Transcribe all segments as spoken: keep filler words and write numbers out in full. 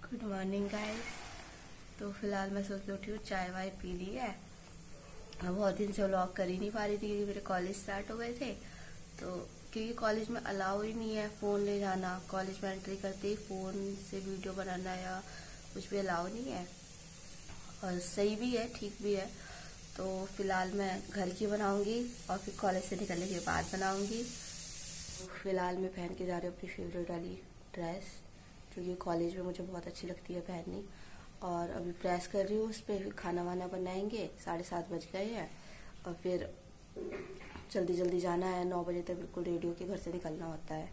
Good morning guys. तो फिलहाल मैं सोच के उठी हूँ, चाय वाय पी ली है। मैं बहुत दिन से व्लॉग कर ही नहीं पा रही थी क्योंकि मेरे कॉलेज स्टार्ट हो गए थे। तो क्योंकि कॉलेज में अलाउ ही नहीं है फ़ोन ले जाना, कॉलेज में एंट्री करते ही फ़ोन से वीडियो बनाना या कुछ भी अलाउ नहीं है। और सही भी है, ठीक भी है। तो फिलहाल मैं घर की बनाऊंगी और फिर कॉलेज से निकलने के बाद बनाऊंगी। फिलहाल मैं पहन के जा रही हूँ अपनी फेवरेट वाली ड्रेस, जो कि कॉलेज में मुझे बहुत अच्छी लगती है पहननी। और अभी प्रेस कर रही हूँ उस पर, फिर खाना वाना बनाएंगे। साढ़े सात बज गए हैं और फिर जल्दी जल्दी जाना है। नौ बजे तक बिल्कुल रेडी होके घर से निकलना होता है।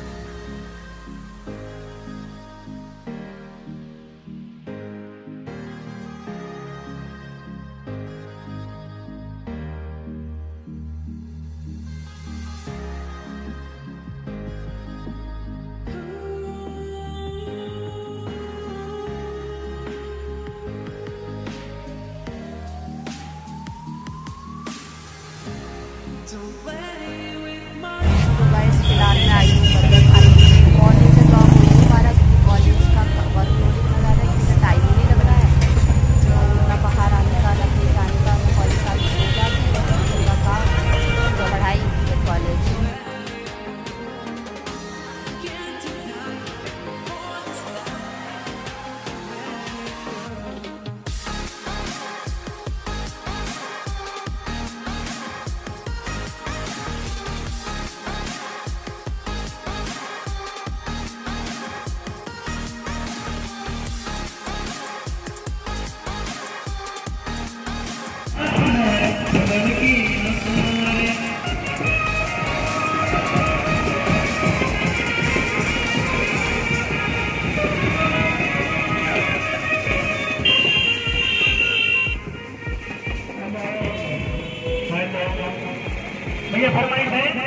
तो गाइस फिलहाल मैं आई हूँ बर्गर खाने। कॉलेज से ब्लॉग हो नहीं पा रहा क्योंकि कॉलेज का वर्कलोड इतना ज़्यादा है कि टाइम ही नहीं लग रहा है। तो ना बाहर आने का ना कहीं जाने का। मैं कॉलेज आके सो जाती हूँ, सुबह काम तो पढ़ाई फिर कॉलेज। भैया फरमाइश है।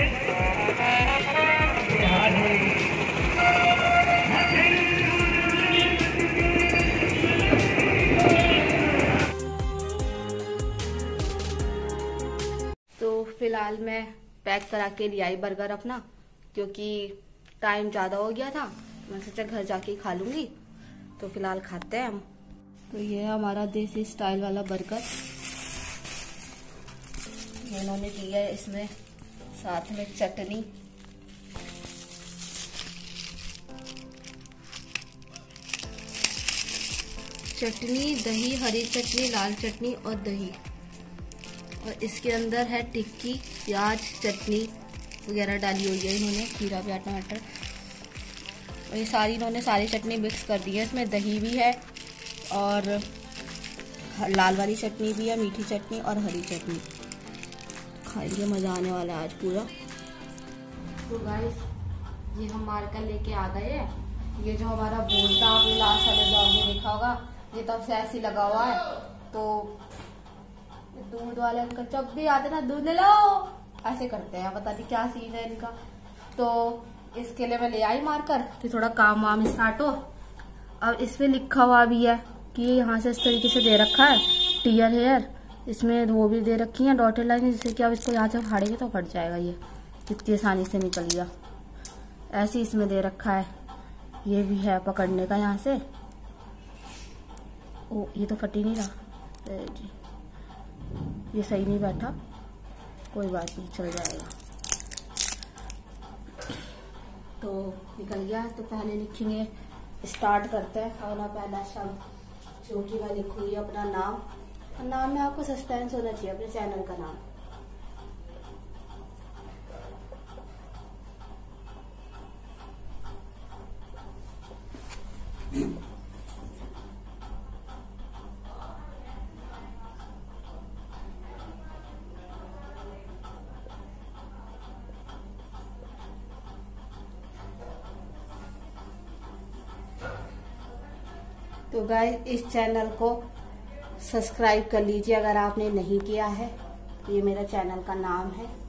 तो फिलहाल मैं पैक करा के ले आई बर्गर अपना, क्योंकि टाइम ज़्यादा हो गया था। मैं सोचा घर जाके ही खा लूँगी। तो फिलहाल खाते हैं हम। तो ये है हमारा देसी स्टाइल वाला बर्गर। ये इन्होंने दिया है, इसमें साथ में चटनी। चटनी, दही, हरी चटनी, लाल चटनी और दही। और इसके अंदर है टिक्की, प्याज, चटनी वगैरह डाली हुई है इन्होंने, खीरा, प्याज, टमाटर। और ये सारी इन्होंने सारी चटनी मिक्स कर दी है। इसमें दही भी है और लाल वाली चटनी भी है, मीठी चटनी और हरी चटनी। खाएंगे, मज़ा आने वाला है आज पूरा। तो गाइस ये हम मार कर लेके आ गए हैं। ये जो हमारा बोर्ड था, आपने लास्ट वाले ब्लॉग में देखा होगा, ये तब से ऐसे लगा हुआ है। तो दूध वाले अंकल जब भी आते ना, दूध ले लो ऐसे करते हैं, पता नहीं क्या सीन है इनका। तो इसके लिए मैं ले आई मार्कर कि थोड़ा काम वाम स्टार्ट हो। अब इसमें लिखा हुआ भी है कि यहाँ से इस तरीके से दे रखा है टीयर हेयर। इसमें वो भी दे रखी है डॉटेड लाइन, जिससे कि अब इसको यहाँ से फाड़ेंगे तो फट जाएगा। ये कितनी आसानी से निकल गया। ऐसे इसमें दे रखा है। ये भी है पकड़ने का यहाँ से। ओ ये तो फट ही नहीं रहा जी, ये सही नहीं बैठा, कोई बात नहीं, चल जाएगा। तो निकल गया। तो पहले लिखेंगे, स्टार्ट करते हैं अपना पहला शब्द, जो कि मैं लिखूंगी अपना नाम। नाम में आपको सस्पेंस होना चाहिए, अपने चैनल का नाम। तो गाइस इस चैनल को सब्सक्राइब कर लीजिए अगर आपने नहीं किया है। ये मेरा चैनल का नाम है।